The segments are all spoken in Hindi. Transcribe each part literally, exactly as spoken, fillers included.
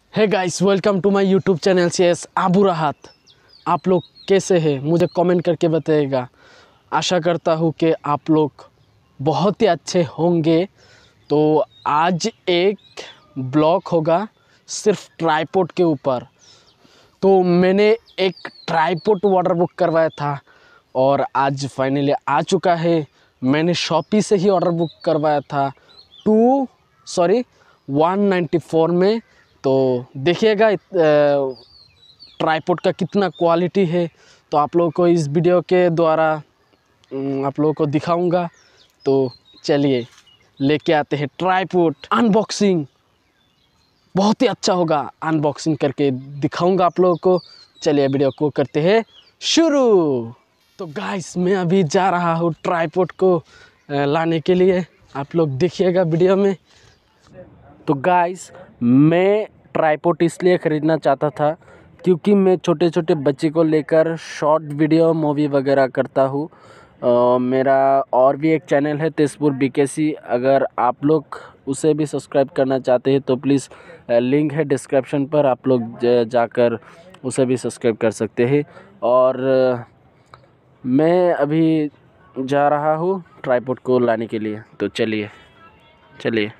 Hey guys, welcome to my YouTube channel C S Abu Rahat. आप लोग कैसे हैं मुझे कमेंट करके बताइएगा। आशा करता हूँ कि आप लोग बहुत ही अच्छे होंगे। तो आज एक ब्लॉग होगा सिर्फ ट्राइपॉड के ऊपर। तो मैंने एक ट्राइपॉड ऑर्डर बुक करवाया था और आज फाइनली आ चुका है। मैंने शॉपी से ही ऑर्डर बुक करवाया था two sorry one ninety four में। तो देखिएगा ट्राइपॉड का कितना क्वालिटी है। तो आप लोगों को इस वीडियो के द्वारा आप लोगों को दिखाऊंगा। तो चलिए लेके आते हैं ट्राइपॉड अनबॉक्सिंग। बहुत ही अच्छा होगा, अनबॉक्सिंग करके दिखाऊंगा आप लोगों को। चलिए वीडियो को करते हैं शुरू। तो गाइस, मैं अभी जा रहा हूँ ट्राइपॉड को लाने के लिए। आप लोग देखिएगा वीडियो में। तो गाइस, मैं ट्राइपॉड इसलिए ख़रीदना चाहता था क्योंकि मैं छोटे छोटे बच्चे को लेकर शॉर्ट वीडियो मूवी वगैरह करता हूँ। मेरा और भी एक चैनल है तेजपुर बीकेसी। अगर आप लोग उसे भी सब्सक्राइब करना चाहते हैं तो प्लीज़ लिंक है डिस्क्रिप्शन पर, आप लोग जाकर उसे भी सब्सक्राइब कर सकते हैं। और मैं अभी जा रहा हूँ ट्राइपॉड को लाने के लिए। तो चलिए चलिए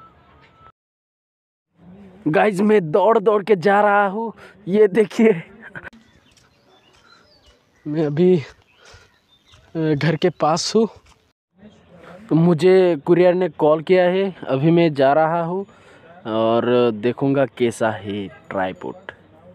गाइज, मैं दौड़ दौड़ के जा रहा हूँ। ये देखिए, मैं अभी घर के पास हूँ। तो मुझे कुरियर ने कॉल किया है, अभी मैं जा रहा हूँ और देखूँगा कैसा है ट्राइपॉड।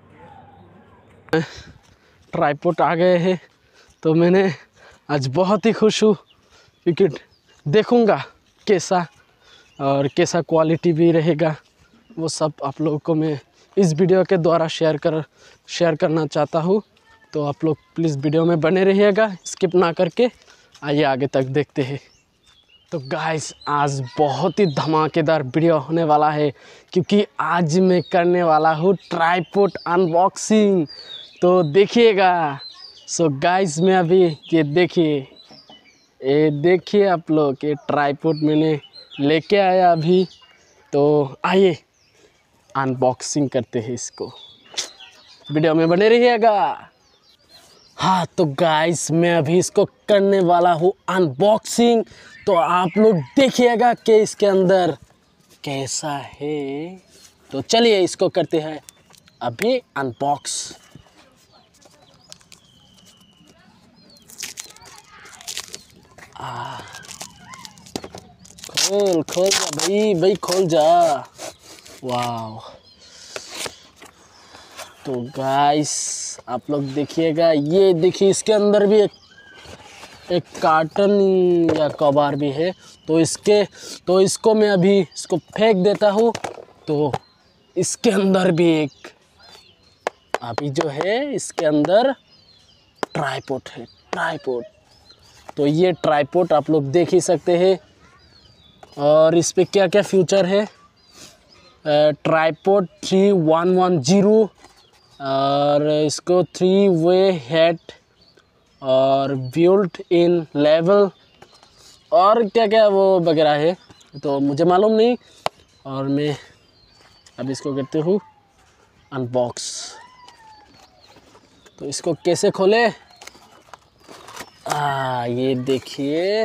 ट्राइपॉड आ गए हैं तो मैंने आज बहुत ही खुश हूँ क्योंकि देखूँगा कैसा और कैसा क्वालिटी भी रहेगा। वो सब आप लोगों को मैं इस वीडियो के द्वारा शेयर कर शेयर करना चाहता हूँ। तो आप लोग प्लीज़ वीडियो में बने रहिएगा, स्किप ना करके। आइए आगे तक देखते हैं। तो गाइस, आज बहुत ही धमाकेदार वीडियो होने वाला है क्योंकि आज मैं करने वाला हूँ ट्राइपॉड अनबॉक्सिंग। तो देखिएगा। सो गाइस, मैं अभी ये देखिए ये देखिए आप लोग, ये ट्राइपॉड मैंने लेके आया अभी। तो आइए अनबॉक्सिंग करते हैं इसको, वीडियो में बने रहिएगा। हाँ तो गाइस, मैं अभी इसको करने वाला हूँ अनबॉक्सिंग। तो आप लोग देखिएगा कि इसके अंदर कैसा है। तो चलिए इसको करते हैं अभी अनबॉक्स। आ खोल खोल जा भाई भाई खोल जा। वाह। तो गाइस, आप लोग देखिएगा, ये देखिए इसके अंदर भी एक एक कार्टन या कवर भी है। तो इसके तो इसको मैं अभी इसको फेंक देता हूँ। तो इसके अंदर भी एक अभी जो है इसके अंदर ट्राइपॉड है, ट्राइपॉड। तो ये ट्राइपॉड आप लोग देख ही सकते हैं। और इस पे क्या क्या फीचर है। Tripod three one one zero और इसको थ्री वे हेड और बिल्ट इन लेवल और क्या क्या वो वगैरह है, तो मुझे मालूम नहीं। और मैं अब इसको करते हूँ अनबॉक्स। तो इसको कैसे खोले। आ ये देखिए,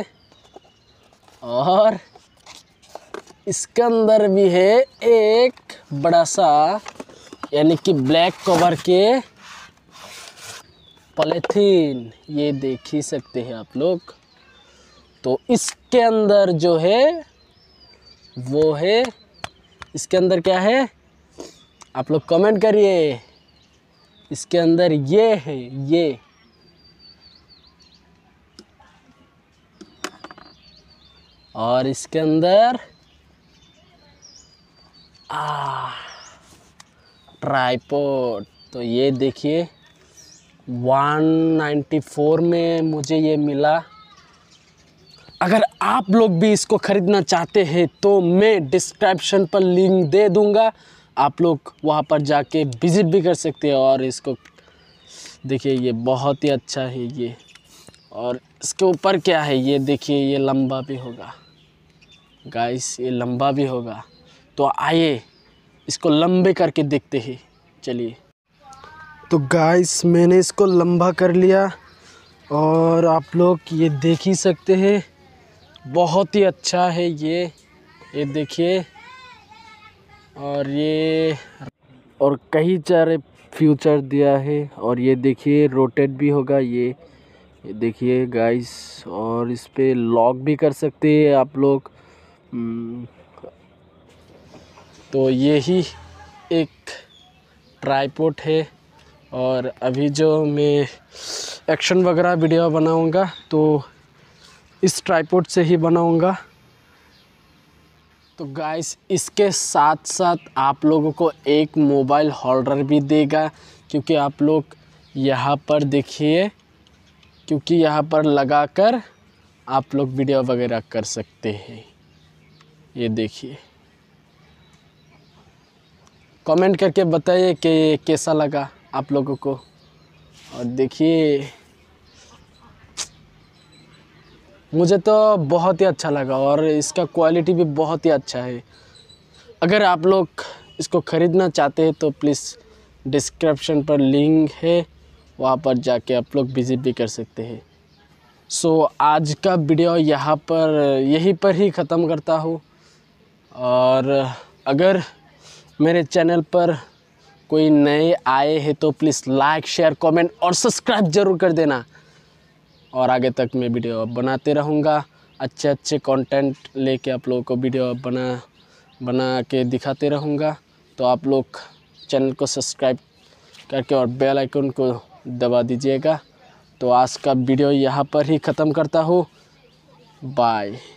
और इसके अंदर भी है एक बड़ा सा यानी कि ब्लैक कवर के पॉलीथीन। ये देख ही सकते हैं आप लोग। तो इसके अंदर जो है वो है, इसके अंदर क्या है आप लोग कमेंट करिए। इसके अंदर ये है, ये और इसके अंदर आ ट्राइपॉड। तो ये देखिए वन नाइन्टी फोर में मुझे ये मिला। अगर आप लोग भी इसको ख़रीदना चाहते हैं तो मैं डिस्क्रिप्शन पर लिंक दे दूंगा, आप लोग वहां पर जाके विज़िट भी कर सकते हैं। और इसको देखिए, ये बहुत ही अच्छा है ये। और इसके ऊपर क्या है ये देखिए, ये लंबा भी होगा गाइस, ये लंबा भी होगा। तो आइए इसको लंबे करके देखते हैं। चलिए, तो गाइस मैंने इसको लंबा कर लिया और आप लोग ये देख ही सकते हैं, बहुत ही अच्छा है ये ये देखिए। और ये और कई सारे फ्यूचर दिया है और ये देखिए रोटेट भी होगा ये ये देखिए गाइस। और इस पे लॉक भी कर सकते हैं आप लोग। तो ये ही एक ट्राइपॉड है। और अभी जो मैं एक्शन वगैरह वीडियो बनाऊंगा तो इस ट्राइपॉड से ही बनाऊंगा। तो गाइस इसके साथ साथ आप लोगों को एक मोबाइल होल्डर भी देगा, क्योंकि आप लोग यहाँ पर देखिए, क्योंकि यहाँ पर लगाकर आप लोग वीडियो वगैरह कर सकते हैं। ये देखिए, कमेंट करके बताइए कि कैसा लगा आप लोगों को। और देखिए मुझे तो बहुत ही अच्छा लगा और इसका क्वालिटी भी बहुत ही अच्छा है। अगर आप लोग इसको ख़रीदना चाहते हैं तो प्लीज़ डिस्क्रिप्शन पर लिंक है, वहाँ पर जाके आप लोग विज़िट भी कर सकते हैं। सो so, आज का वीडियो यहाँ पर यहीं पर ही ख़त्म करता हूँ। और अगर मेरे चैनल पर कोई नए आए हैं तो प्लीज़ लाइक शेयर कमेंट और सब्सक्राइब ज़रूर कर देना। और आगे तक मैं वीडियो बनाते रहूँगा, अच्छे अच्छे कंटेंट लेके आप लोगों को वीडियो बना बना के दिखाते रहूँगा। तो आप लोग चैनल को सब्सक्राइब करके और बेल आइकन को दबा दीजिएगा। तो आज का वीडियो यहाँ पर ही ख़त्म करता हूँ। बाय।